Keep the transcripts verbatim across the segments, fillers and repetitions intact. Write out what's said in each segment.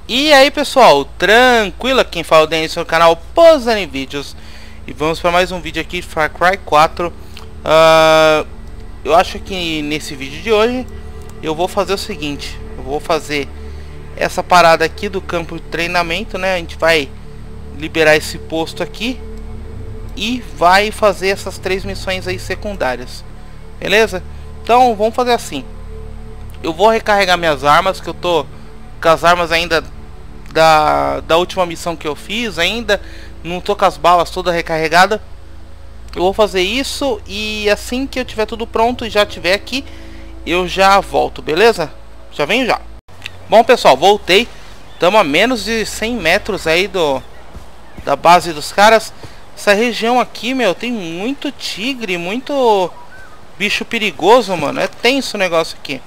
E aí pessoal, tranquilo? Quem fala é o Denis no canal Posando em Vídeos. E vamos para mais um vídeo aqui de Far Cry quatro. uh, Eu acho que nesse vídeo de hoje eu vou fazer o seguinte: eu vou fazer essa parada aqui do campo de treinamento, né? A gente vai liberar esse posto aqui e vai fazer essas três missões aí secundárias, beleza? Então vamos fazer assim: eu vou recarregar minhas armas, que eu tô com as armas ainda da, da última missão que eu fiz, ainda não tô com as balas toda recarregada. Eu vou fazer isso e assim que eu tiver tudo pronto e já tiver aqui, eu já volto, beleza? Já venho já. Bom pessoal, voltei. Estamos a menos de cem metros aí do da base dos caras. Essa região aqui, meu, tem muito tigre, muito bicho perigoso, mano. É tenso o negócio aqui.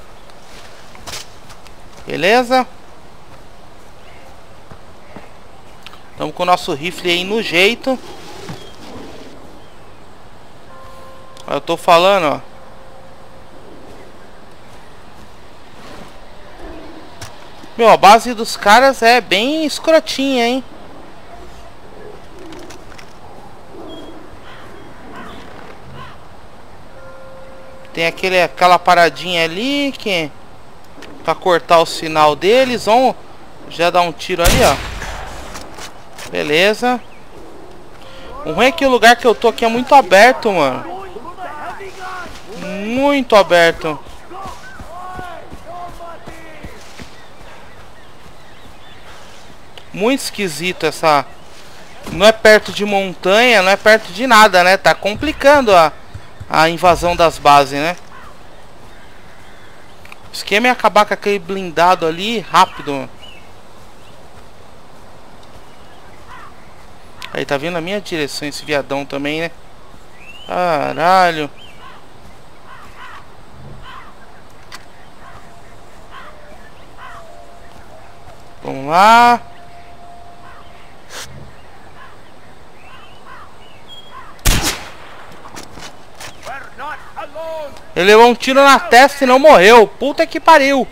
Beleza? Estamos com o nosso rifle aí no jeito. Eu tô falando, ó. Meu, a base dos caras é bem escrotinha, hein? Tem aquele, aquela paradinha ali que pra cortar o sinal deles. Vamos já dar um tiro ali, ó. Beleza. O ruim é que o lugar que eu tô aqui é muito aberto, mano. Muito aberto. Muito esquisito essa. Não é perto de montanha, não é perto de nada, né? Tá complicando a, a invasão das bases, né? O esquema é acabar com aquele blindado ali rápido. Aí, tá vindo na minha direção esse viadão também, né? Caralho. Vamos lá. Ele levou um tiro na testa e não morreu. Puta que pariu.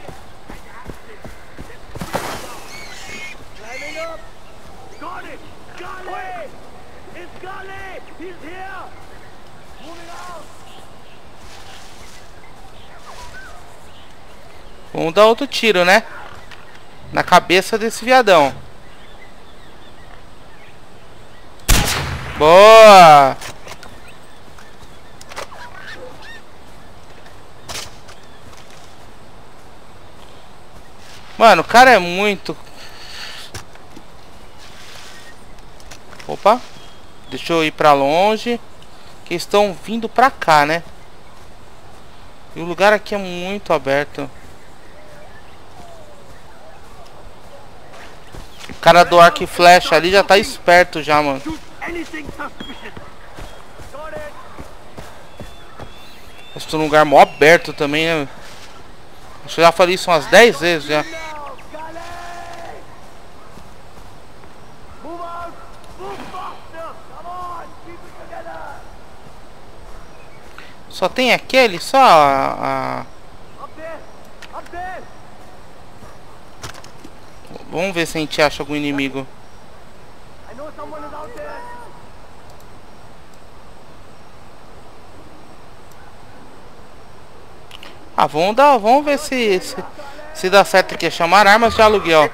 Vamos dar outro tiro, né? Na cabeça desse viadão. Boa! Mano, o cara é muito... Opa! Deixa eu ir pra longe. Que estão vindo pra cá, né? E o lugar aqui é muito aberto. O cara do arco e flecha ali já tá esperto já, mano. Estou num lugar mó aberto também, né? Acho que eu já falei isso umas dez vezes já. Só tem aquele? Só a... a... Vamos ver se a gente acha algum inimigo. Ah, vamos dar, vamos ver se se, se dá certo aqui. Chamar armas de aluguel.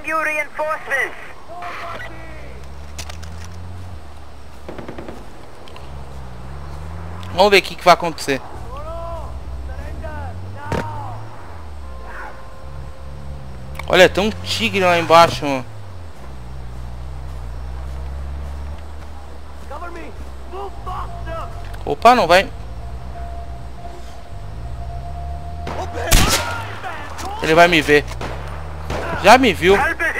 Vamos ver o que, que vai acontecer. Olha, tem um tigre lá embaixo, mano. Opa, não vai. Ele vai me ver. Já me viu.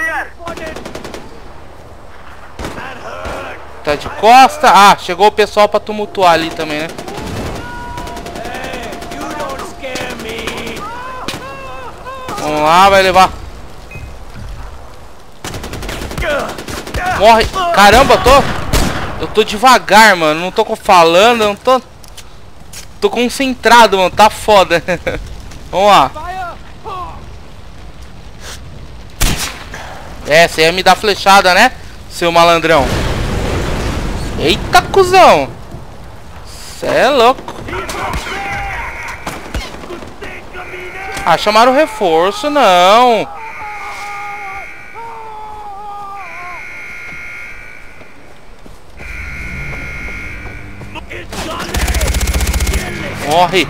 Tá de costa. Ah, chegou o pessoal pra tumultuar ali também, né? Vamos lá, vai levar. Morre. Caramba, eu tô... Eu tô devagar, mano. Não tô falando, não tô... Tô concentrado, mano. Tá foda. Vamos lá. É, você ia me dar flechada, né? Seu malandrão. Eita, cuzão. Cê é louco. Ah, chamaram o reforço, não. Morre.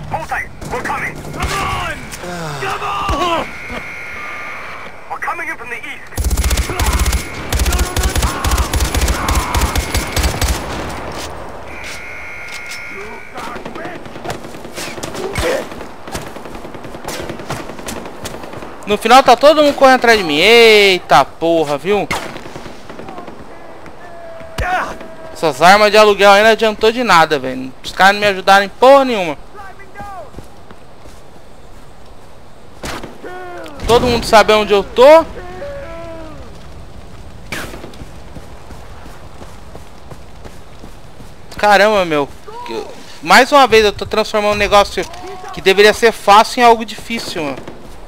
No final tá todo mundo correndo atrás de mim. Eita porra, viu? Essas armas de aluguel aí não adiantou de nada, velho. Os caras não me ajudaram em porra nenhuma. Todo mundo sabe onde eu tô. Caramba, meu. Mais uma vez eu tô transformando um negócio que deveria ser fácil em algo difícil, mano.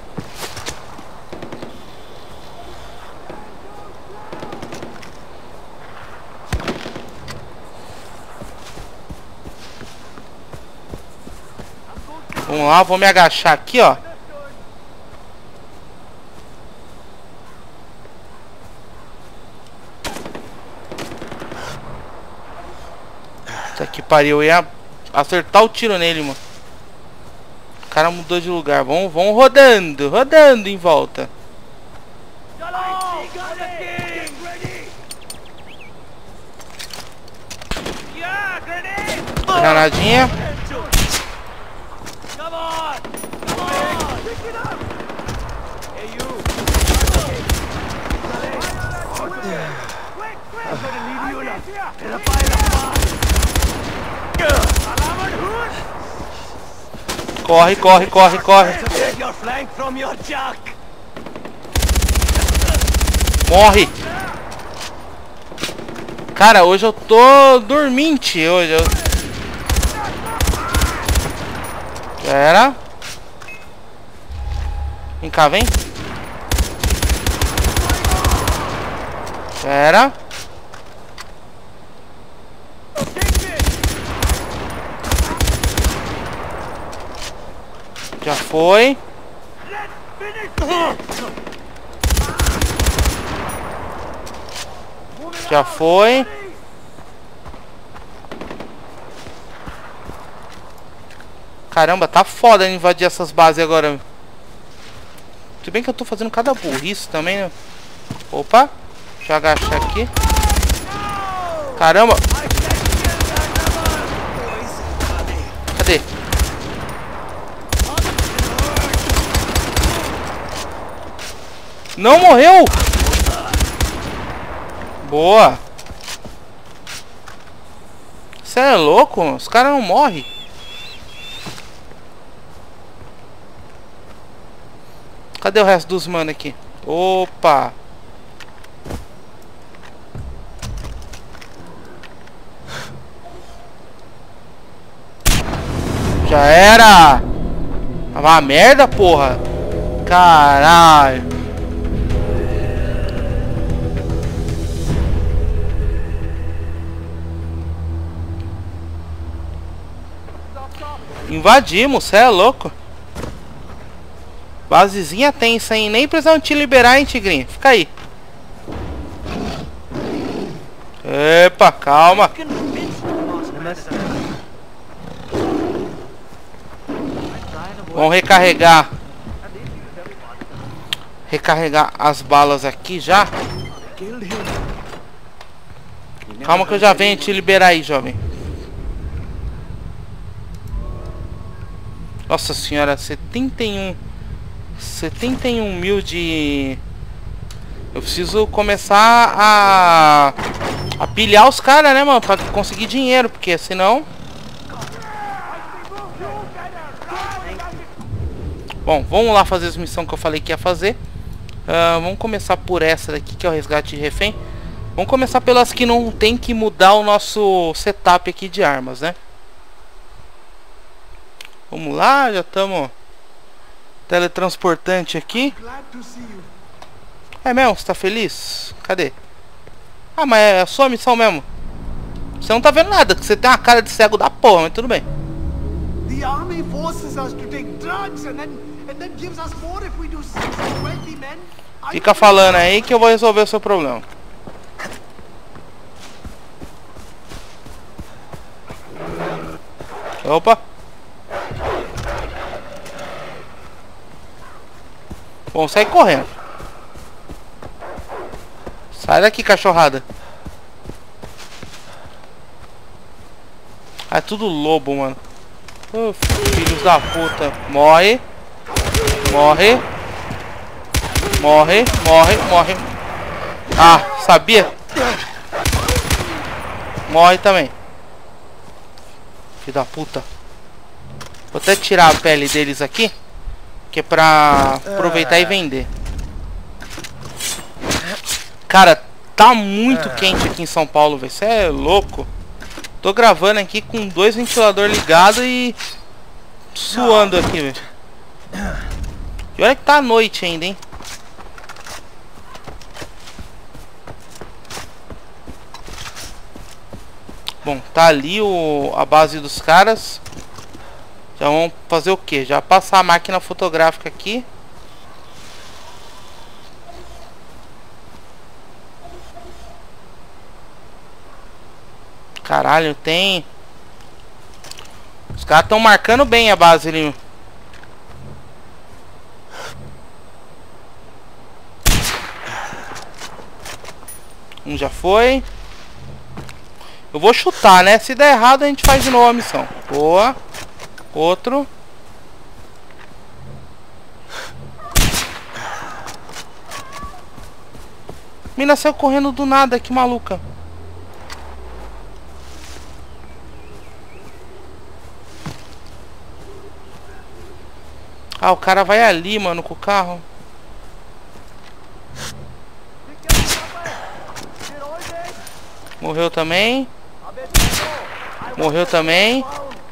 Vamos lá, vou me agachar aqui, ó. Puta que pariu, eu ia acertar o tiro nele, mano. O cara mudou de lugar. Vamos, vamos rodando, rodando em volta. Granadinha. Corre, corre, corre, corre. Morre. Cara, hoje eu tô dormente. Hoje eu... Era. Vem cá, vem. Era. Já foi. Já foi. Caramba, tá foda invadir essas bases agora. Se bem que eu tô fazendo cada burrice também, né? Opa. Deixa eu agachar aqui. Caramba. Cadê? Não morreu! Boa! Você é louco? Os caras não morrem. Cadê o resto dos mano aqui? Opa! Já era! Uma merda, porra! Caralho! Invadimos, cê é louco. Basezinha tensa, hein? Nem precisam te liberar, hein, tigrinho? Fica aí. Epa, calma. Vamos recarregar. Recarregar as balas aqui já. Calma que eu já venho te liberar aí, jovem. Nossa senhora, setenta e um setenta e um mil de... Eu preciso começar a a pilhar os caras, né, mano, pra conseguir dinheiro, porque senão... Bom, vamos lá fazer as missões que eu falei que ia fazer. uh, Vamos começar por essa daqui, que é o resgate de refém. Vamos começar pelas que não tem que mudar o nosso setup aqui de armas, né? Vamos lá, já estamos teletransportante aqui. É mesmo? Você tá feliz? Cadê? Ah, mas é a sua missão mesmo. Você não tá vendo nada, que você tem uma cara de cego da porra, mas tudo bem. The army forces us to take drugs and then and then gives us more if we do twenty men. Fica falando aí que eu vou resolver o seu problema. Opa. Bom, sai correndo. Sai daqui, cachorrada. É tudo lobo, mano. Oh, filhos da puta. Morre. Morre. Morre, morre, morre. Ah, sabia? Morre também. Filho da puta. Vou até tirar a pele deles aqui, que é pra aproveitar e vender. Cara, tá muito quente aqui em São Paulo, velho. Você é louco. Tô gravando aqui com dois ventiladores ligados e suando aqui, velho. E olha que tá à noite ainda, hein. Bom, tá ali o, a base dos caras. Já vamos fazer o que? Já passar a máquina fotográfica aqui. Caralho, tem... Os caras estão marcando bem a base ali. Um já foi. Eu vou chutar, né? Se der errado, a gente faz de novo a missão. Boa. Outro. Mina saiu correndo do nada, que maluca. Ah, o cara vai ali, mano, com o carro. Morreu também. Morreu também.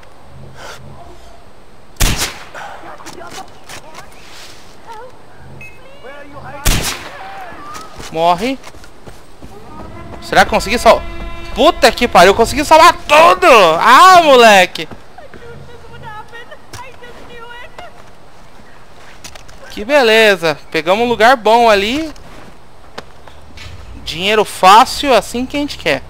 Morre. Será que consegui salvar? Puta que pariu, eu consegui salvar tudo! Ah, moleque! Que beleza. Pegamos um lugar bom ali. Dinheiro fácil, assim que a gente quer.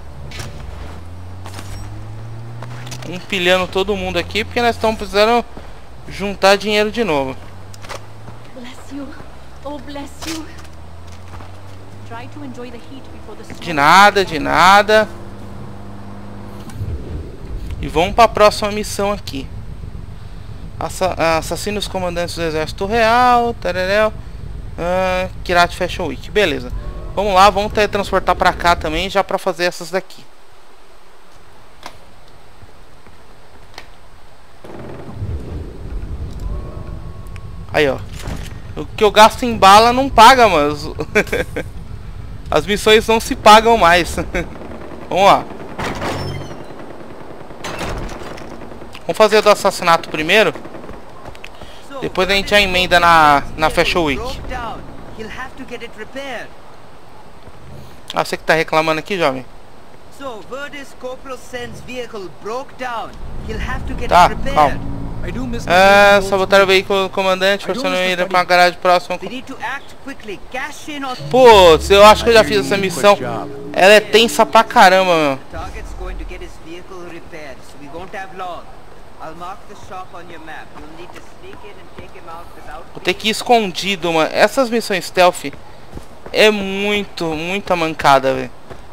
Empilhando todo mundo aqui, porque nós estamos precisando juntar dinheiro de novo. De nada, de nada. E vamos para a próxima missão aqui. Assa assassina os comandantes do exército real. Tareréu. Uh, Kirat Fashion Week. Beleza. Vamos lá, vamos teletransportar para cá também, já para fazer essas daqui. Aí, ó. O que eu gasto em bala não paga, mas as missões não se pagam mais. Vamos lá. Vamos fazer do assassinato primeiro. Depois a gente já emenda na, na Fashion Week. Ah, você que tá reclamando aqui, jovem. Tá, calma. É, sabotar o veículo do comandante, forçando ele para uma garagem próxima. Putz, eu acho que eu já fiz essa missão. Ela é tensa pra caramba, meu. Vou ter que ir escondido, mano. Essas missões stealth é muito, muita mancada, velho.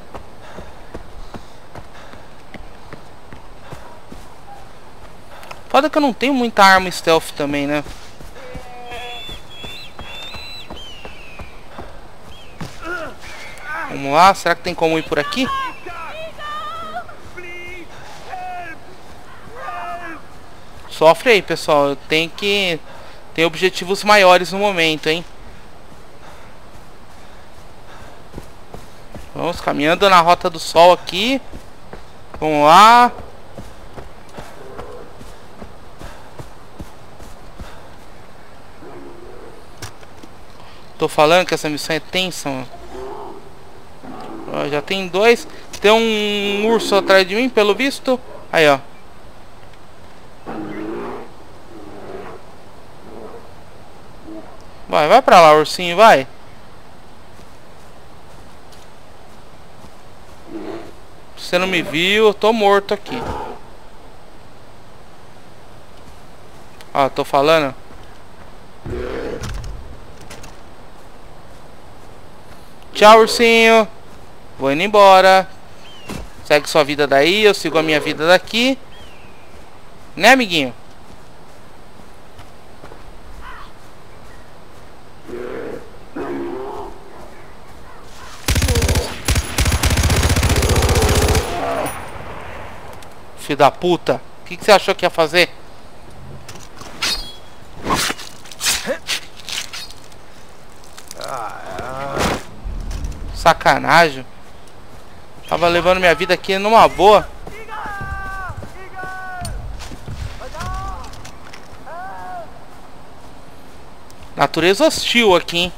Foda que eu não tenho muita arma stealth também, né? Vamos lá, será que tem como ir por aqui? Sofre aí, pessoal. Eu tenho que... Tem objetivos maiores no momento, hein? Vamos caminhando na rota do sol aqui. Vamos lá. Tô falando que essa missão é tensa, mano. Ó, já tem dois. Tem um urso atrás de mim, pelo visto. Aí, ó. Vai, vai pra lá, ursinho, vai. Você não me viu, eu tô morto aqui. Ó, tô falando. Tchau, ursinho. Vou indo embora. Segue sua vida daí, eu sigo a minha vida daqui. Né, amiguinho? Filho da puta. O que, que você achou que ia fazer? Sacanagem. Tava levando minha vida aqui numa boa. Natureza hostil aqui, hein?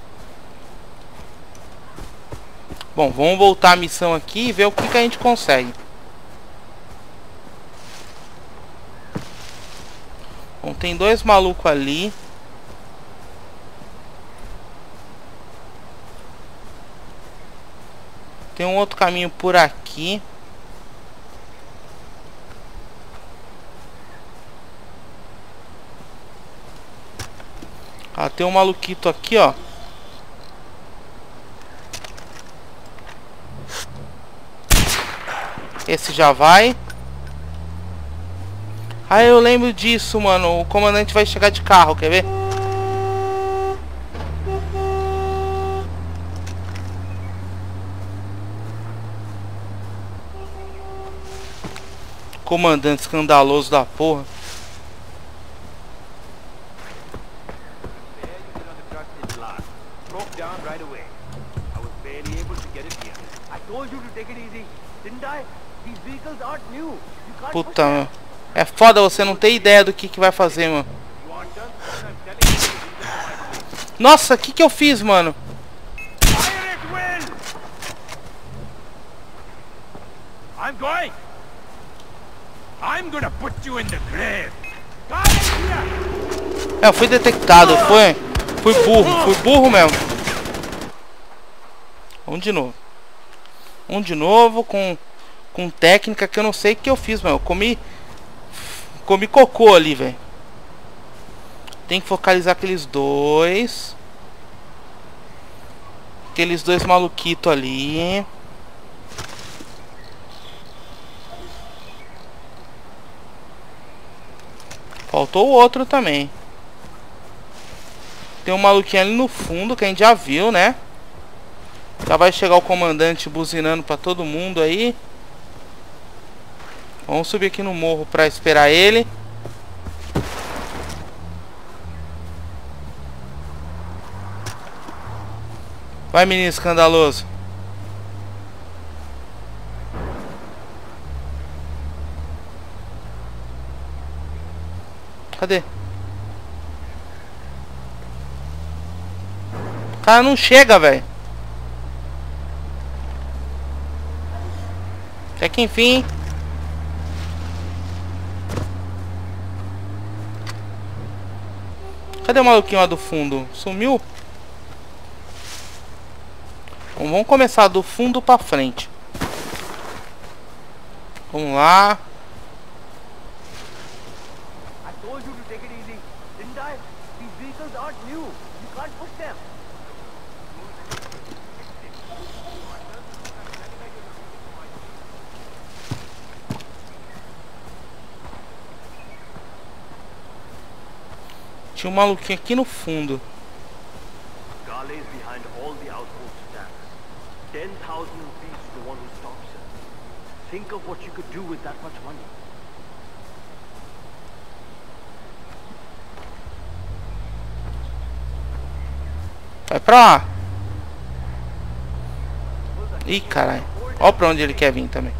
Bom, vamos voltar a missão aqui e ver o que, que a gente consegue. Bom, tem dois malucos ali. Tem um outro caminho por aqui. Ah, tem um maluquito aqui, ó. Esse já vai. Ah, eu lembro disso, mano. O comandante vai chegar de carro, quer ver? Comandante escandaloso da porra. Puta, meu. É foda você não ter ideia do que que vai fazer, mano. Nossa, o que que eu fiz, mano? I'm going. I'm gonna put you in the grave. É, eu fui detectado, foi. Fui burro, fui burro mesmo. Vamos de novo. Um de novo com com técnica que eu não sei o que eu fiz, mano. Eu comi comi cocô ali, velho. Tem que focalizar aqueles dois. Aqueles dois maluquitos ali. Faltou o outro também. Tem um maluquinho ali no fundo que a gente já viu, né? Já vai chegar o comandante buzinando pra todo mundo aí. Vamos subir aqui no morro pra esperar ele. Vai, menino escandaloso. Cadê? O cara não chega, velho. Até que enfim. Cadê o maluquinho lá do fundo? Sumiu? Bom, vamos começar do fundo pra frente. Vamos lá. Tinha um maluquinho aqui no fundo. Vai pra lá. Ih, caralho. Olha pra onde ele quer vir também.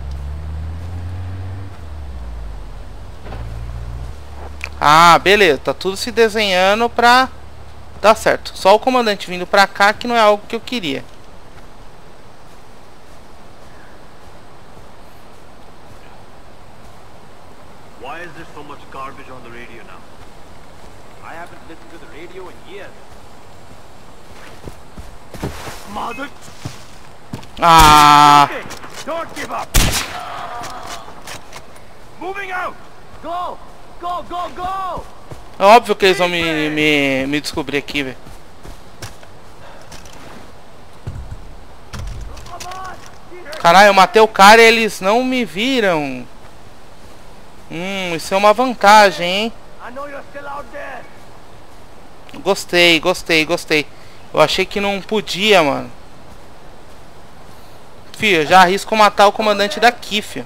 Ah, beleza. Tá tudo se desenhando pra Tá certo. Só o comandante vindo pra cá que não é algo que eu queria. Why is there so much garbage on the radio now? I haven't listened to the radio in years. Mother... Ah! Don't give up! Moving out! Go! Go, go, go! É óbvio que eles vão me, me, me descobrir aqui, velho. Caralho, eu matei o cara e eles não me viram. Hum, isso é uma vantagem, hein? Gostei, gostei, gostei. Eu achei que não podia, mano. Fio, eu já arrisco matar o comandante daqui, fio.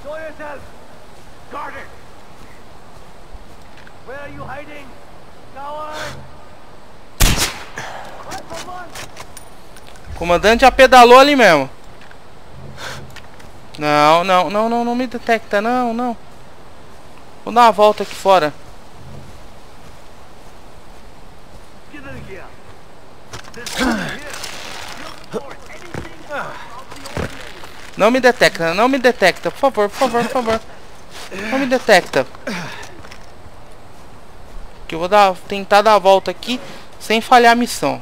O comandante já pedalou ali mesmo. Não, não, não, não, não me detecta, não, não. Vou dar uma volta aqui fora. Não me detecta, não me detecta. Por favor, por favor, por favor. Não me detecta. Que eu vou dar, tentar dar a volta aqui sem falhar a missão.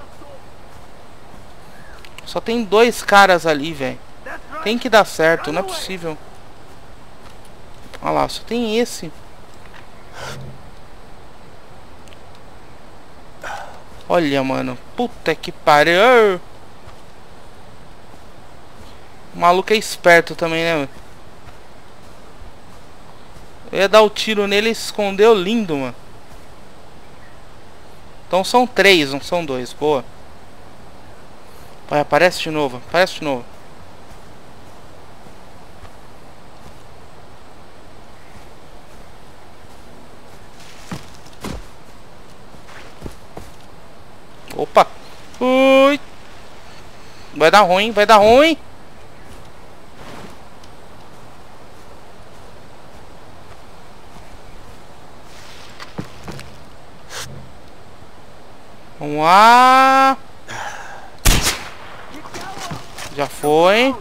Só tem dois caras ali, velho. Tem que dar certo, não é possível. Olha lá, só tem esse. Olha, mano. Puta que pariu. O maluco é esperto também, né, mano? Eu ia dar o tiro nele e se escondeu lindo, mano. Então são três, não são dois. Boa. Vai, aparece de novo. Aparece de novo. Opa. Ui. Vai dar ruim, vai dar ruim. Vamos lá. Já foi.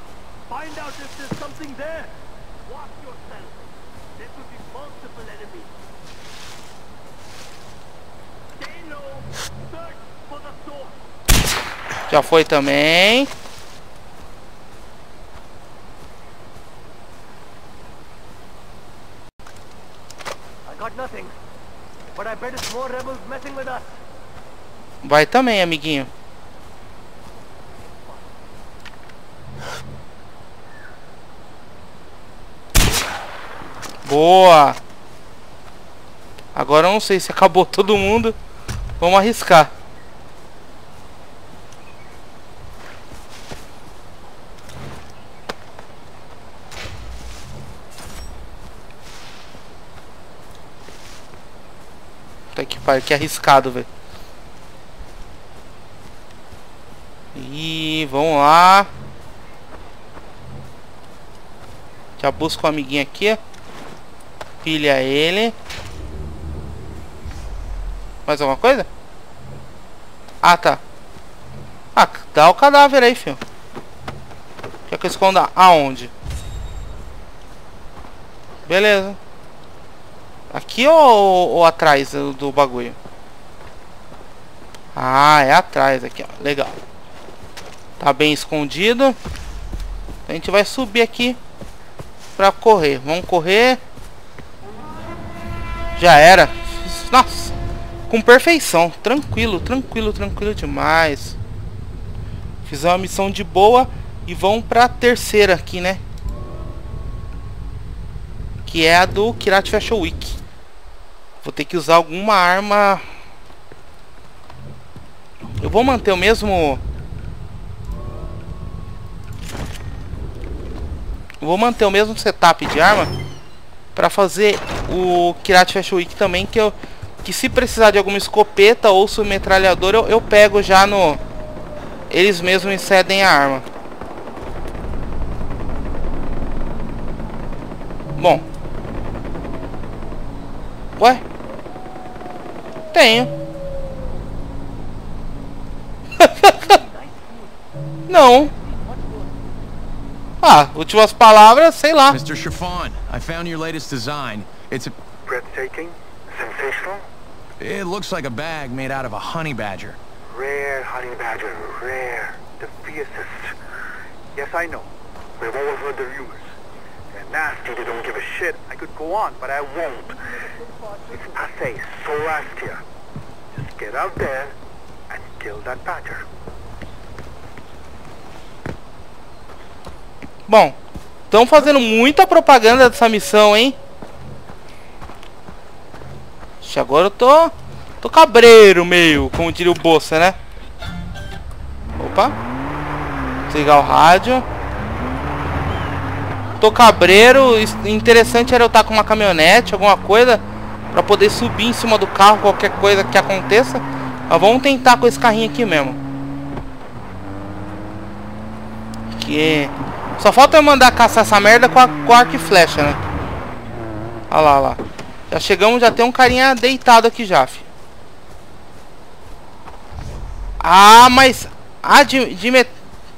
Já foi também. Vai também, amiguinho. Boa. Agora eu não sei se acabou todo mundo. Vamos arriscar. Puta que pariu, que arriscado, velho. E vamos lá. Já busco o amiguinho aqui. Pilha ele. Mais alguma coisa? Ah, tá. Ah, dá o cadáver aí, filho. Quer que eu esconda aonde? Beleza. Aqui ou, ou atrás do, do bagulho? Ah, é atrás aqui, ó. Legal. Tá bem escondido. A gente vai subir aqui pra correr. Vamos correr. Já era. Nossa. Com perfeição. Tranquilo, tranquilo, tranquilo demais. Fiz uma missão de boa. E vamos pra terceira aqui, né? Que é a do Kyrat Fashion Week. Vou ter que usar alguma arma. Eu vou manter o mesmo... Eu vou manter o mesmo setup de arma para fazer o Kyrat Fashion Week também, que eu que se precisar de alguma escopeta ou submetralhador eu, eu pego já no... Eles mesmos me cedem a arma. Bom. Ué? Tenho. Não. Ah, últimas palavras, sei lá. Mister Chiffon, I found your latest design. It's a... Breathtaking, sensational, It looks like a bag made out of a honey badger. rare honey badger, rare, the fiercest. Yes, I know. We've always heard the rumors. They're nasty, they don't give a shit. I could go on, but I won't. It's passé, so last here. Just get out there and kill that badger. Bom, estão fazendo muita propaganda dessa missão, hein? Ixi, agora eu tô... Tô cabreiro meio, como diria o Bolsa, né? Opa. Desligar o rádio. Tô cabreiro. Interessante era eu estar com uma caminhonete, alguma coisa, pra poder subir em cima do carro, qualquer coisa que aconteça. Mas vamos tentar com esse carrinho aqui mesmo. Que... Só falta eu mandar caçar essa merda com, a, com arco e flecha, né? Olha lá, olha lá. Já chegamos, já tem um carinha deitado aqui já, filho. Ah, mas... Ah, de, de met...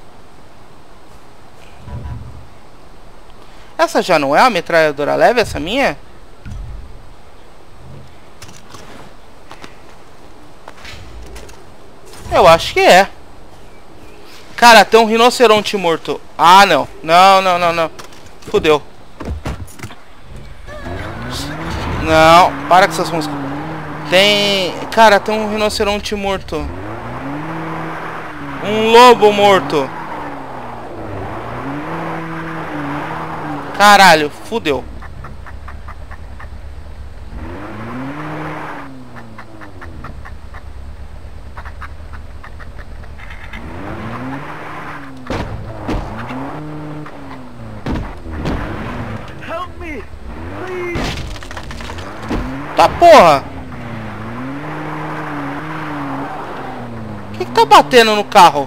Essa já não é uma metralhadora leve, essa minha? Eu acho que é. Cara, tem um rinoceronte morto. Ah, não. Não, não, não, não. Fudeu. Não, para com essas músicas. Tem... Cara, tem um rinoceronte morto. Um lobo morto. Caralho, fudeu. Help me, please. Tá porra. O que que tá batendo no carro?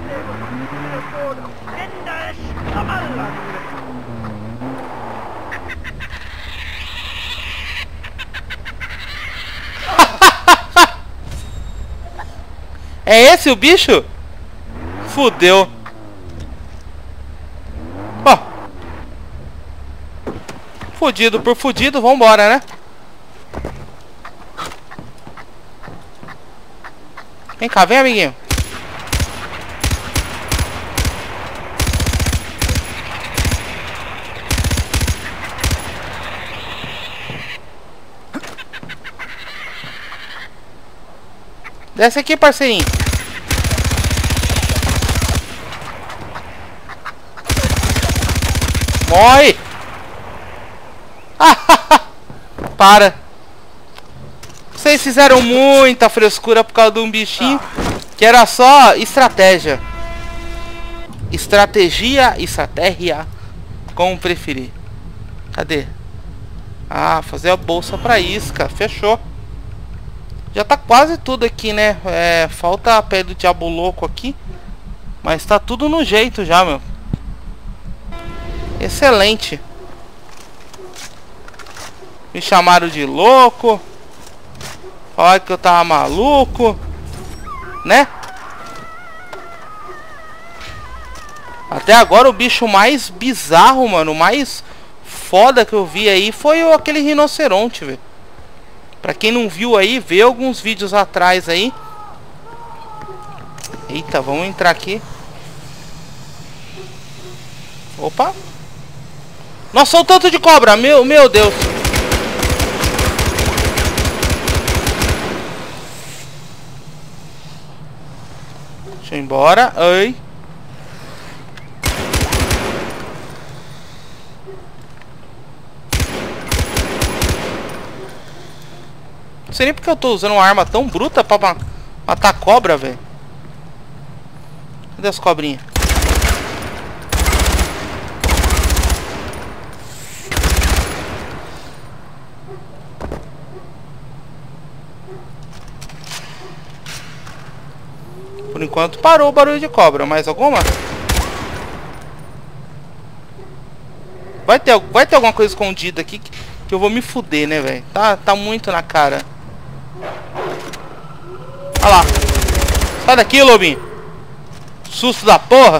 É esse o bicho? Fudeu. Ó. Fudido por fudido, vambora, né? Vem cá, vem, amiguinho. Desce aqui, parceirinho. Morre! Para. Vocês fizeram muita frescura por causa de um bichinho que era só estratégia. Estratégia, estratégia, como preferir. Cadê? Ah, fazer a bolsa pra isca. Fechou. Já tá quase tudo aqui, né? É, falta a pele do diabo louco aqui. Mas tá tudo no jeito já, meu. Excelente. Me chamaram de louco. Olha que eu tava maluco. Né? Até agora o bicho mais bizarro, mano, mais foda que eu vi aí foi o, aquele rinoceronte, velho. Pra quem não viu aí, vê alguns vídeos atrás aí. Eita, vamos entrar aqui. Opa. Nossa, olha o tanto de cobra. Meu, meu Deus. Deixa eu ir embora. Ai. Não sei nem porque eu tô usando uma arma tão bruta pra ma matar cobra, velho. Cadê as cobrinhas? Por enquanto parou o barulho de cobra. Mais alguma? Vai ter, vai ter alguma coisa escondida aqui que, que eu vou me fuder, né, velho? Tá, tá muito na cara. Olha lá. Sai daqui, lobinho. Susto da porra.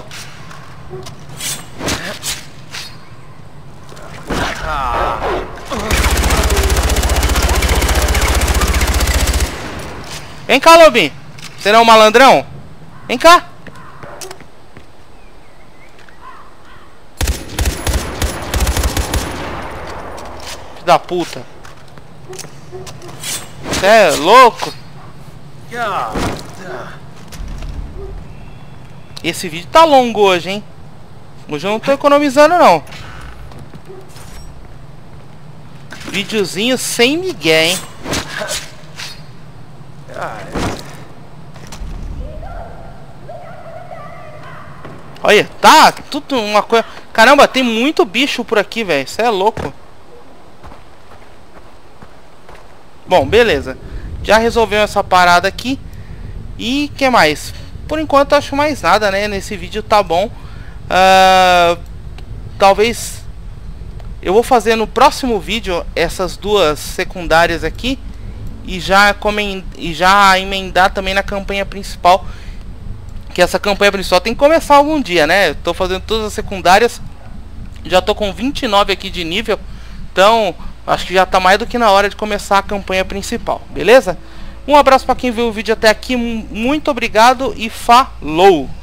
Vem cá, Lobinho. Você não é um malandrão? Vem cá. Filho da puta. Você é louco? Esse vídeo tá longo hoje, hein? Hoje eu não tô economizando, não. Videozinho sem migué, hein? Olha, tá tudo uma coisa... Caramba, tem muito bicho por aqui, velho. Isso é louco. Bom, beleza. Já resolveu essa parada aqui. E que mais? Por enquanto acho mais nada, né? Nesse vídeo tá bom. uh, Talvez eu vou fazer no próximo vídeo essas duas secundárias aqui. E já, comen e já emendar também na campanha principal. Que essa campanha principal tem que começar algum dia, né? Eu tô fazendo todas as secundárias. Já tô com vinte e nove aqui de nível. Então acho que já tá mais do que na hora de começar a campanha principal. Beleza? Um abraço para quem viu o vídeo até aqui. Muito obrigado e falou!